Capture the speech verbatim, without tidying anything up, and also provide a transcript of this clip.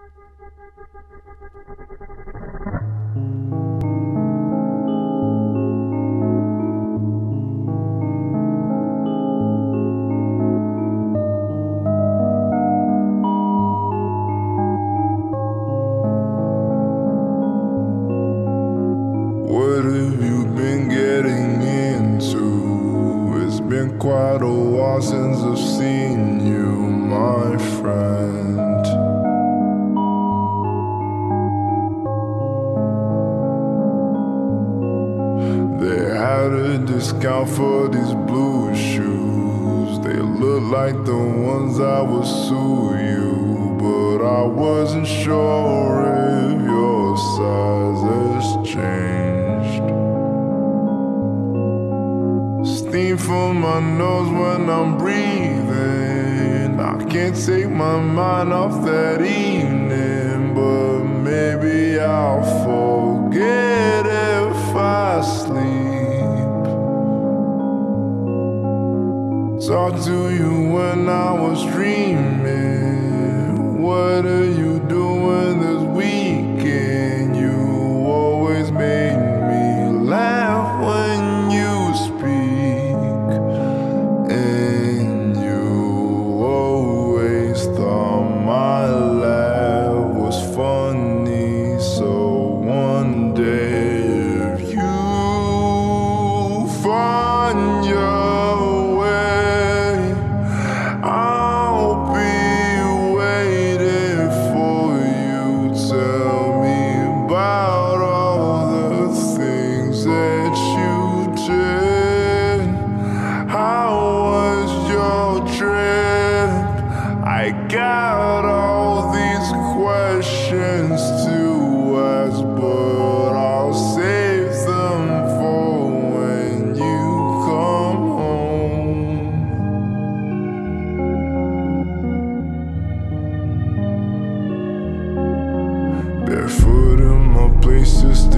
What have you been getting into? It's been quite a while since I've seen you, my friend. They had a discount for these blue shoes. They look like the ones that would suit you, but I wasn't sure if your size has changed. Steam from my nose when I'm breathing. I can't take my mind off that evening, but maybe I'll forget if I sleep. Talk to you when I was dreaming. What are you doing this weekend? You always made me laugh when you speak, and you always thought my laugh was funny. So one day, if you find your way, I'll be waiting for you. Tell me about all the things that you did. How was your trip? I got all these questions to ask, but I'll save them for when you come home. Barefoot in my place just